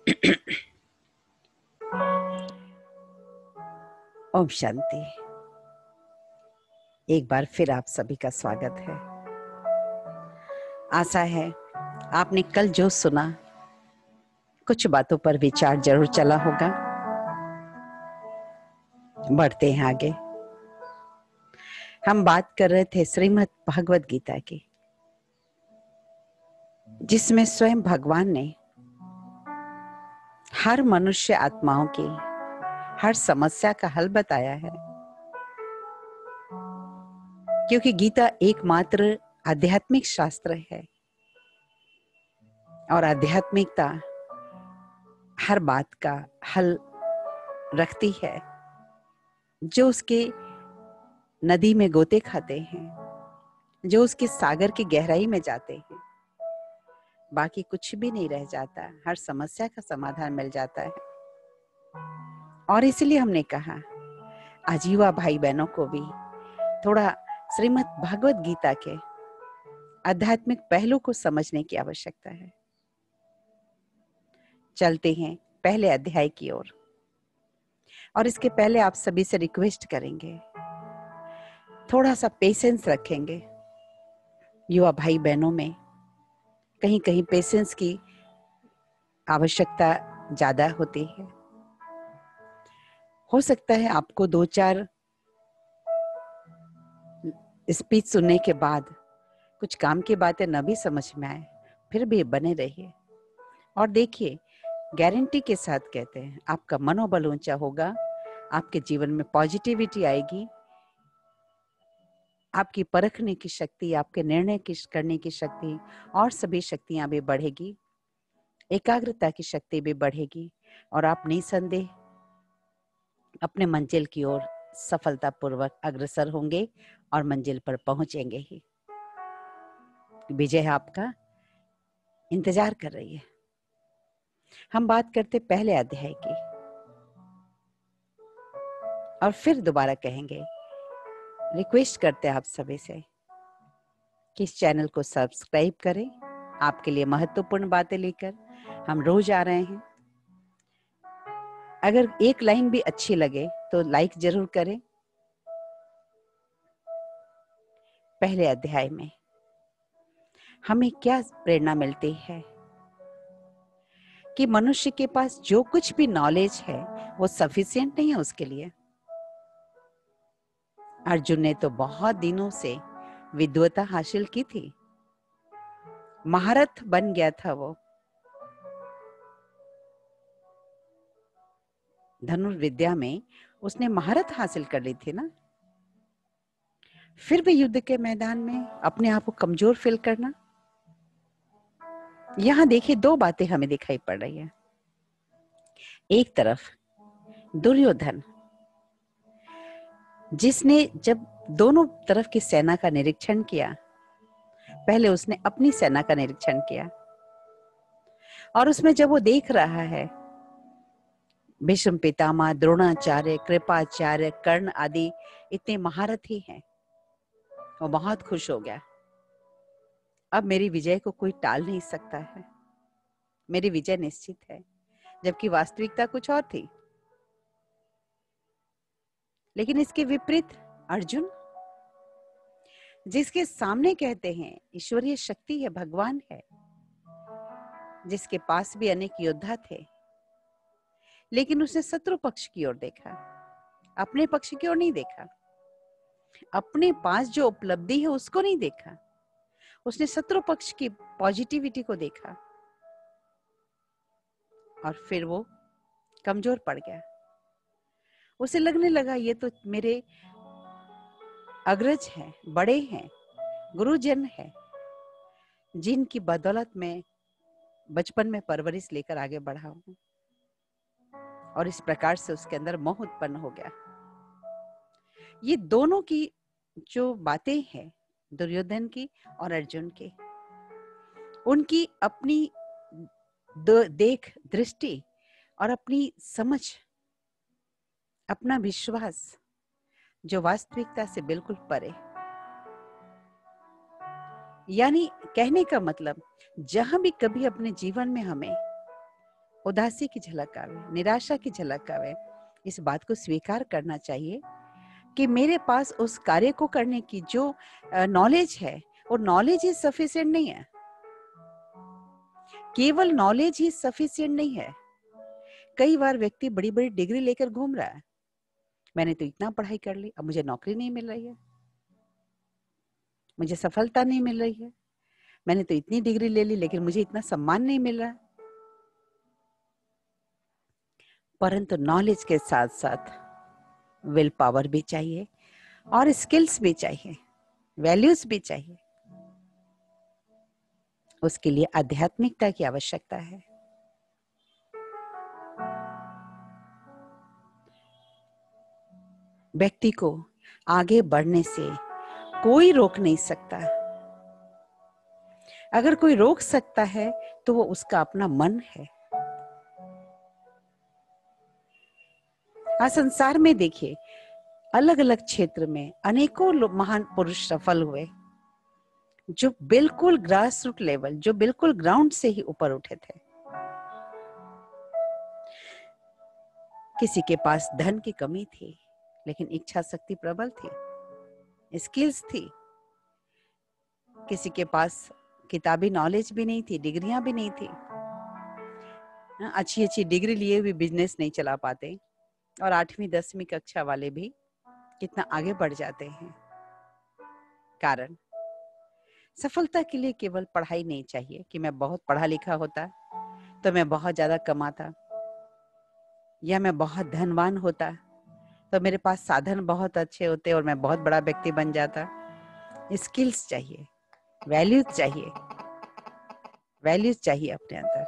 ओम शांति। एक बार फिर आप सभी का स्वागत है। आशा है आपने कल जो सुना कुछ बातों पर विचार जरूर चला होगा। बढ़ते हैं आगे। हम बात कर रहे थे श्रीमद् भगवद गीता की, जिसमें स्वयं भगवान ने हर मनुष्य आत्माओं की हर समस्या का हल बताया है। क्योंकि गीता एकमात्र आध्यात्मिक शास्त्र है और आध्यात्मिकता हर बात का हल रखती है। जो उसके नदी में गोते खाते हैं, जो उसके सागर की गहराई में जाते हैं, बाकी कुछ भी नहीं रह जाता, हर समस्या का समाधान मिल जाता है। और इसलिए हमने कहा आज युवा भाई बहनों को भी थोड़ा श्रीमद् भागवत गीता के आध्यात्मिक पहलू को समझने की आवश्यकता है। चलते हैं पहले अध्याय की ओर। और इसके पहले आप सभी से रिक्वेस्ट करेंगे, थोड़ा सा पेशेंस रखेंगे। युवा भाई बहनों में कहीं कहीं पेशेंस की आवश्यकता ज्यादा होती है। हो सकता है आपको 2-4 स्पीच सुनने के बाद कुछ काम की बातें न भी समझ में आए, फिर भी बने रहिए और देखिए, गारंटी के साथ कहते हैं आपका मनोबल ऊंचा होगा, आपके जीवन में पॉजिटिविटी आएगी, आपकी परखने की शक्ति, आपके निर्णय की करने की शक्ति और सभी शक्तियां भी बढ़ेगी, एकाग्रता की शक्ति भी बढ़ेगी और आप निसंदेह अपने मंजिल की ओर सफलतापूर्वक अग्रसर होंगे और मंजिल पर पहुंचेंगे ही। विजय आपका इंतजार कर रही है। हम बात करते पहले अध्याय की और फिर दोबारा कहेंगे, रिक्वेस्ट करते हैं आप सभी से कि इस चैनल को सब्सक्राइब करें। आपके लिए महत्वपूर्ण बातें लेकर हम रोज आ रहे हैं। अगर एक लाइन भी अच्छी लगे तो लाइक जरूर करें। पहले अध्याय में हमें क्या प्रेरणा मिलती है कि मनुष्य के पास जो कुछ भी नॉलेज है वो सफिशिएंट नहीं है उसके लिए। अर्जुन ने तो बहुत दिनों से विद्वता हासिल की थी, महारथ बन गया था वो, धनुर्विद्या में उसने महारत हासिल कर ली थी ना। फिर भी युद्ध के मैदान में अपने आप को कमजोर फील करना। यहां देखिए 2 बातें हमें दिखाई पड़ रही है। एक तरफ दुर्योधन, जिसने जब दोनों तरफ की सेना का निरीक्षण किया, पहले उसने अपनी सेना का निरीक्षण किया और उसमें जब वो देख रहा है भीष्म पितामह, द्रोणाचार्य, कृपाचार्य, कर्ण आदि इतने महारथी हैं, वो बहुत खुश हो गया। अब मेरी विजय को कोई टाल नहीं सकता है, मेरी विजय निश्चित है। जबकि वास्तविकता कुछ और थी। लेकिन इसके विपरीत अर्जुन, जिसके सामने कहते हैं ईश्वरीय शक्ति है, भगवान है, जिसके पास भी अनेक योद्धा थे, लेकिन उसने शत्रु पक्ष की ओर देखा, अपने पक्ष की ओर नहीं देखा। अपने पास जो उपलब्धि है उसको नहीं देखा, उसने शत्रु पक्ष की पॉजिटिविटी को देखा और फिर वो कमजोर पड़ गया। उसे लगने लगा ये तो मेरे अग्रज हैं, बड़े हैं, गुरुजन है, जिनकी बदौलत मैं बचपन में परवरिश लेकर आगे बढ़ा हूं। और इस प्रकार से उसके अंदर मोह उत्पन्न हो गया। ये दोनों की जो बातें हैं, दुर्योधन की और अर्जुन की, उनकी अपनी देख दृष्टि और अपनी समझ, अपना विश्वास जो वास्तविकता से बिल्कुल परे। यानी कहने का मतलब, जहां भी कभी अपने जीवन में हमें उदासी की झलक आवे, निराशा की झलक आवे, इस बात को स्वीकार करना चाहिए कि मेरे पास उस कार्य को करने की जो नॉलेज है, वो नॉलेज ही सफिशिएंट नहीं है। केवल नॉलेज ही सफिशिएंट नहीं है। कई बार व्यक्ति बड़ी बड़ी डिग्री लेकर घूम रहा है, मैंने तो इतना पढ़ाई कर ली, अब मुझे नौकरी नहीं मिल रही है, मुझे सफलता नहीं मिल रही है, मैंने तो इतनी डिग्री ले ली लेकिन मुझे इतना सम्मान नहीं मिल रहा। परंतु नॉलेज के साथ साथ विल पावर भी चाहिए और स्किल्स भी चाहिए, वैल्यूज भी चाहिए। उसके लिए आध्यात्मिकता की आवश्यकता है। व्यक्ति को आगे बढ़ने से कोई रोक नहीं सकता। अगर कोई रोक सकता है तो वो उसका अपना मन है। आज संसार में देखिए, अलग अलग क्षेत्र में अनेकों महान पुरुष सफल हुए, जो बिल्कुल ग्रास रूट लेवल, जो बिल्कुल ग्राउंड से ही ऊपर उठे थे। किसी के पास धन की कमी थी, लेकिन इच्छा शक्ति प्रबल थी, स्किल्स थी। किसी के पास किताबी नॉलेज भी नहीं थी, डिग्रियां भी नहीं थी, अच्छी अच्छी डिग्री लिए भी बिजनेस नहीं चला पाते, और 8वीं 10वीं कक्षा वाले भी कितना आगे बढ़ जाते हैं। कारण सफलता के लिए केवल पढ़ाई नहीं चाहिए कि मैं बहुत पढ़ा लिखा होता तो मैं बहुत ज्यादा कमाता, या मैं बहुत धनवान होता तो मेरे पास साधन बहुत अच्छे होते और मैं बहुत बड़ा व्यक्ति बन जाता। स्किल्स चाहिए, वैल्यूज चाहिए, वैल्यूज चाहिए अपने अंदर।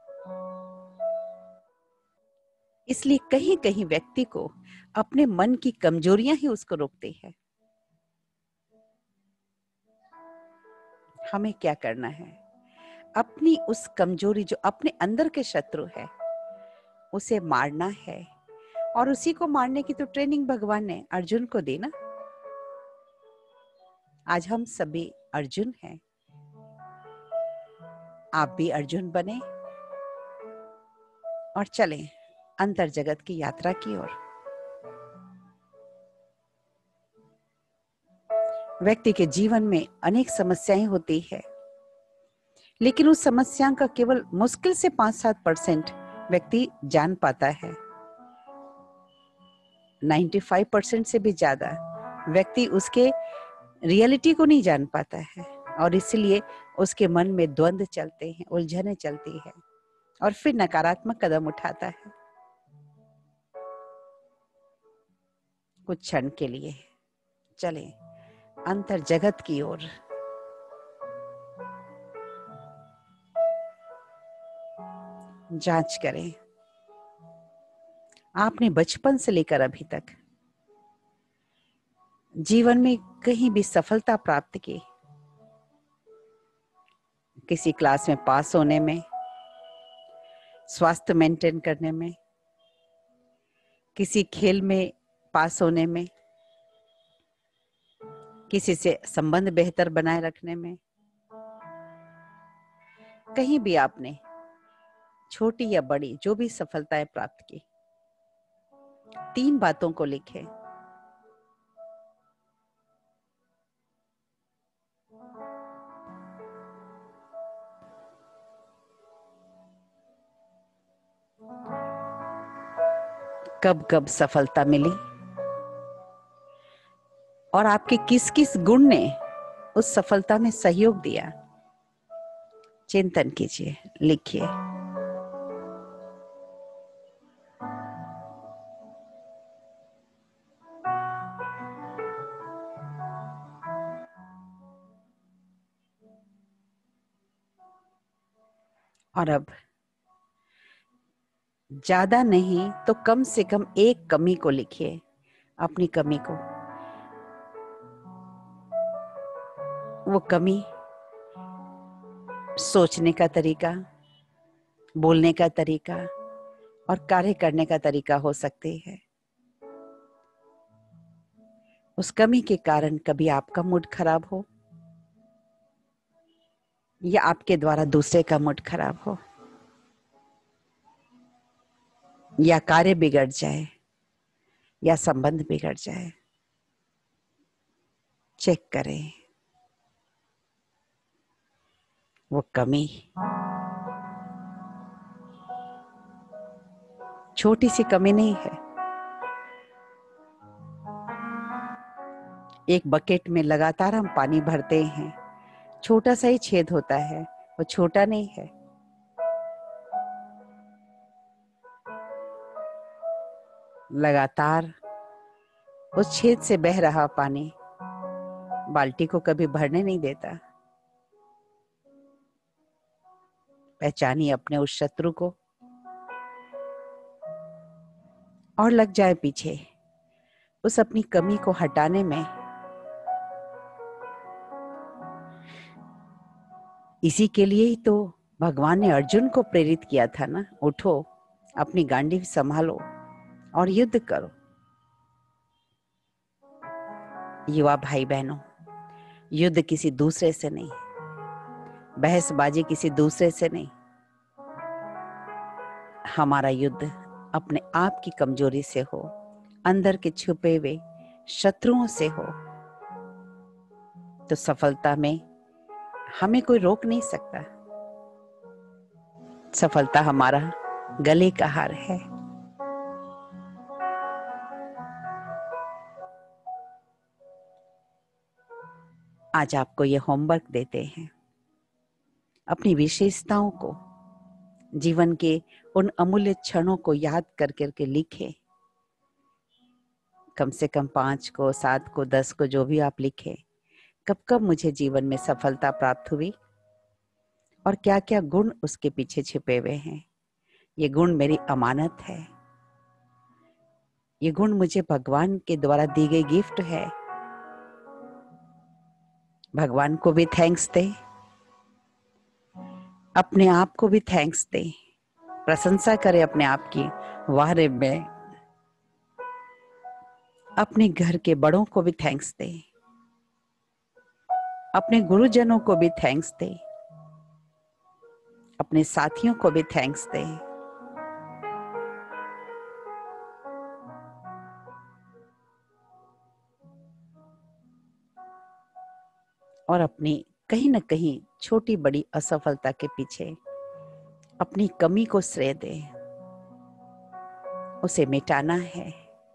इसलिए कहीं कहीं व्यक्ति को अपने मन की कमजोरियां ही उसको रोकती है। हमें क्या करना है? अपनी उस कमजोरी, जो अपने अंदर के शत्रु है, उसे मारना है। और उसी को मारने की तो ट्रेनिंग भगवान ने अर्जुन को दी ना। आज हम सभी अर्जुन हैं। आप भी अर्जुन बने और चलें अंतर जगत की यात्रा की ओर। व्यक्ति के जीवन में अनेक समस्याएं होती है, लेकिन उस समस्या का केवल मुश्किल से 5-7% व्यक्ति जान पाता है। 95% से भी ज्यादा व्यक्ति उसके रियलिटी को नहीं जान पाता है, और इसलिए उसके मन में द्वंद्व चलते हैं, उलझनें चलती है, और फिर नकारात्मक कदम उठाता है। कुछ क्षण के लिए चले अंतर जगत की ओर। जांच करें, आपने बचपन से लेकर अभी तक जीवन में कहीं भी सफलता प्राप्त की? किसी क्लास में पास होने में, स्वास्थ्य मेंटेन करने में, किसी खेल में पास होने में, किसी से संबंध बेहतर बनाए रखने में, कहीं भी आपने छोटी या बड़ी जो भी सफलताएं प्राप्त की, 3 बातों को लिखें। कब कब सफलता मिली और आपके किस किस गुण ने उस सफलता में सहयोग दिया? चिंतन कीजिए, लिखिए। और अब ज्यादा नहीं तो कम से कम एक कमी को लिखिए, अपनी कमी को। वो कमी सोचने का तरीका, बोलने का तरीका और कार्य करने का तरीका हो सकती है। उस कमी के कारण कभी आपका मूड खराब हो या आपके द्वारा दूसरे का मूड खराब हो। या कार्य बिगड़ जाए या संबंध बिगड़ जाए, चेक करें वो कमी छोटी सी कमी नहीं है। एक बकेट में लगातार हम पानी भरते हैं, छोटा सा ही छेद होता है, वो छोटा नहीं है। लगातार उस छेद से बह रहा पानी बाल्टी को कभी भरने नहीं देता। पहचानिए अपने उस शत्रु को और लग जाए पीछे उस अपनी कमी को हटाने में। इसी के लिए ही तो भगवान ने अर्जुन को प्रेरित किया था ना, उठो, अपनी गांडीव संभालो और युद्ध करो। युवा भाई बहनों, युद्ध किसी दूसरे से नहीं, बहसबाजी किसी दूसरे से नहीं, हमारा युद्ध अपने आप की कमजोरी से हो, अंदर के छुपे हुए शत्रुओं से हो, तो सफलता में हमें कोई रोक नहीं सकता। सफलता हमारा गले का हार है। आज आपको ये होमवर्क देते हैं, अपनी विशेषताओं को, जीवन के उन अमूल्य क्षणों को याद कर करके लिखें। कम से कम 5 को, 7 को, 10 को, जो भी आप लिखें, कब कब मुझे जीवन में सफलता प्राप्त हुई और क्या क्या गुण उसके पीछे छिपे हुए हैं। ये गुण मेरी अमानत है, ये गुण मुझे भगवान के द्वारा दी गई गिफ्ट है। भगवान को भी थैंक्स दे, अपने आप को भी थैंक्स दे, प्रशंसा करे अपने आप की। वाह रे, मैं अपने घर के बड़ों को भी थैंक्स दे, अपने गुरुजनों को भी थैंक्स दे, अपने साथियों को भी थैंक्स दे। और अपनी कहीं न कहीं छोटी बड़ी असफलता के पीछे अपनी कमी को श्रेय दे, उसे मिटाना है।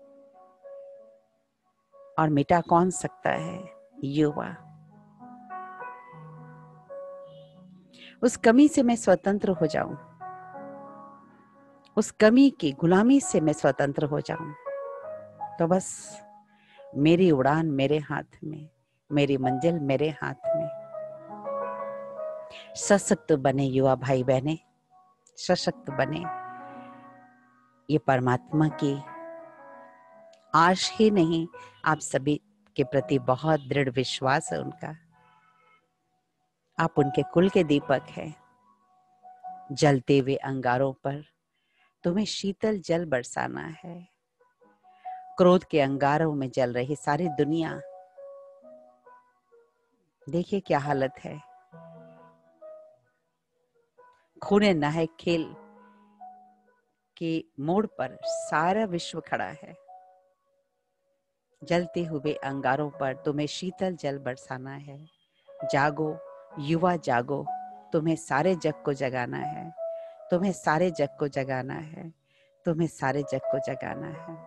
और मिटा कौन सकता है? युवा। उस कमी से मैं स्वतंत्र हो जाऊं, उस कमी की गुलामी से मैं स्वतंत्र हो जाऊं, तो बस मेरी उड़ान मेरे हाथ में, मेरी मंजिल मेरे हाथ में। सशक्त बने युवा भाई बहने, सशक्त बने। ये परमात्मा की आश ही नहीं, आप सभी के प्रति बहुत दृढ़ विश्वास है उनका। आप उनके कुल के दीपक हैं। जलते हुए अंगारों पर तुम्हें शीतल जल बरसाना है। क्रोध के अंगारों में जल रही सारी दुनिया, देखिए क्या हालत है। खूने नाहक खेल के मोड़ पर सारा विश्व खड़ा है। जलते हुए अंगारों पर तुम्हें शीतल जल बरसाना है। जागो युवा जागो, तुम्हें सारे जग को जगाना है, तुम्हें सारे जग को जगाना है, तुम्हें सारे जग को जगाना है।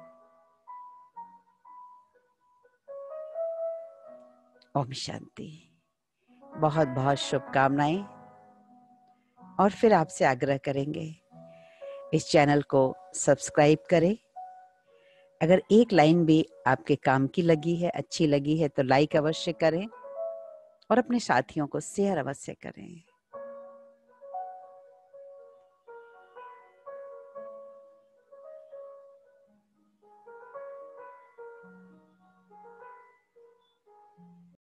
ओम शांति। बहुत बहुत शुभकामनाएं। और फिर आपसे आग्रह करेंगे, इस चैनल को सब्सक्राइब करें। अगर एक लाइन भी आपके काम की लगी है, अच्छी लगी है, तो लाइक अवश्य करें और अपने साथियों को शेयर अवश्य करें।